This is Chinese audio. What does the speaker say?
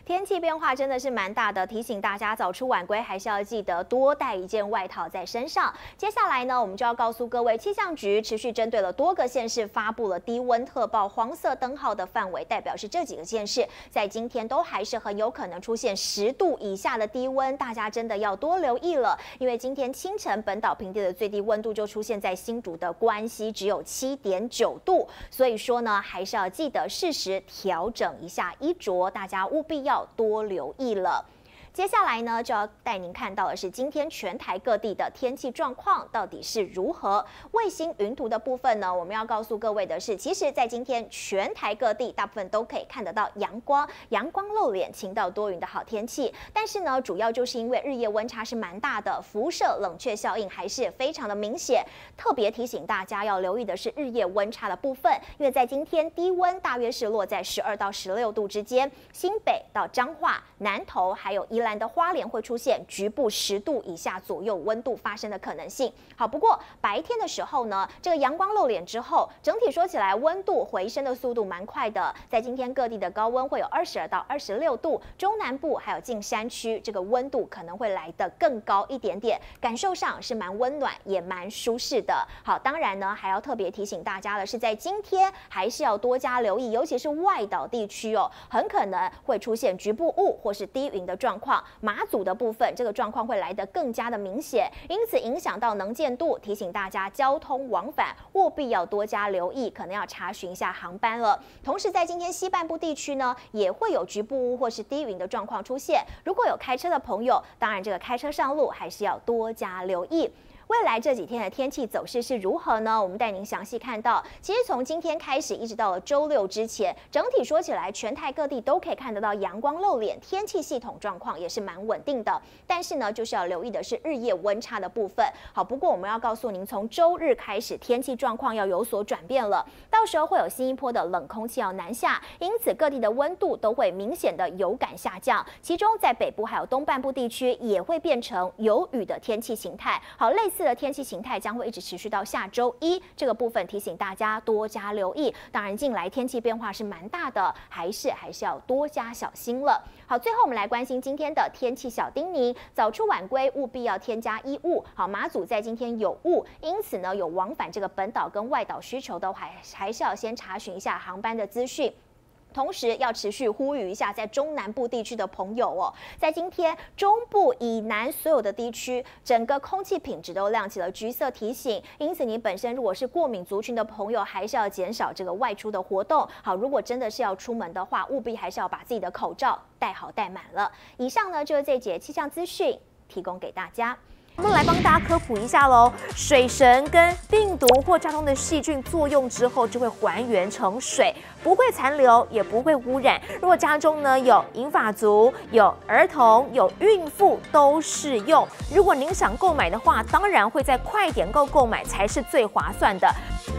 天气变化真的是蛮大的，提醒大家早出晚归，还是要记得多带一件外套在身上。接下来呢，我们就要告诉各位，气象局持续针对了多个县市发布了低温特报黄色灯号的范围，代表是这几个县市在今天都还是很有可能出现10度以下的低温，大家真的要多留意了。因为今天清晨本岛平地的最低温度就出现在新竹的关西，只有7.9度，所以说呢，还是要记得适时调整一下衣着，大家务必要多留意了。接下来呢，就要带您看到的是今天全台各地的天气状况到底是如何。卫星云图的部分呢，我们要告诉各位的是，其实在今天全台各地大部分都可以看得到阳光露脸，晴到多云的好天气。但是呢，主要就是因为日夜温差是蛮大的，辐射冷却效应还是非常的明显。特别提醒大家要留意的是日夜温差的部分，因为在今天低温大约是落在12到16度之间，新北到彰化、南投还有宜兰的花莲会出现局部10度以下左右温度发生的可能性。好，不过白天的时候呢，这个阳光露脸之后，整体说起来温度回升的速度蛮快的。在今天各地的高温会有22到26度，中南部还有近山区这个温度可能会来得更高一点点，感受上是蛮温暖也蛮舒适的。好，当然呢，还要特别提醒大家的是，在今天还是要多加留意，尤其是外岛地区哦，很可能会出现局部雾或是低云的状况。马祖的部分，这个状况会来得更加的明显，因此影响到能见度，提醒大家交通往返务必要多加留意，可能要查询一下航班了。同时，在今天西半部地区呢，也会有局部雾或是低云的状况出现。如果有开车的朋友，当然这个开车上路还是要多加留意。未来这几天的天气走势是如何呢？我们带您详细看到。其实从今天开始，一直到了周六之前，整体说起来，全台各地都可以看得到阳光露脸，天气系统状况也是蛮稳定的。但是呢，就是要留意的是日夜温差的部分。好，不过我们要告诉您，从周日开始，天气状况要有所转变了。到时候会有新一波的冷空气要南下，因此各地的温度都会明显的有感下降。其中在北部还有东半部地区，也会变成有雨的天气形态。好，类似的天气形态将会一直持续到下周一，这个部分提醒大家多加留意。当然，近来天气变化是蛮大的，还是要多加小心了。好，最后我们来关心今天的天气小叮咛：早出晚归务必要添加衣物。好，马祖在今天有雾，因此呢，有往返这个本岛跟外岛需求的，还是要先查询一下航班的资讯。同时要持续呼吁一下，在中南部地区的朋友哦，在今天中部以南所有的地区，整个空气品质都亮起了橘色提醒。因此，你本身如果是过敏族群的朋友，还是要减少这个外出的活动。好，如果真的是要出门的话，务必还是要把自己的口罩戴好戴满了。以上呢就是这节气象资讯提供给大家。我们来帮大家科普一下喽，水神跟病毒或家中的细菌作用之后，就会还原成水，不会残留，也不会污染。如果家中呢有银发族、有儿童、有孕妇，都适用。如果您想购买的话，当然会在快点购购买才是最划算的。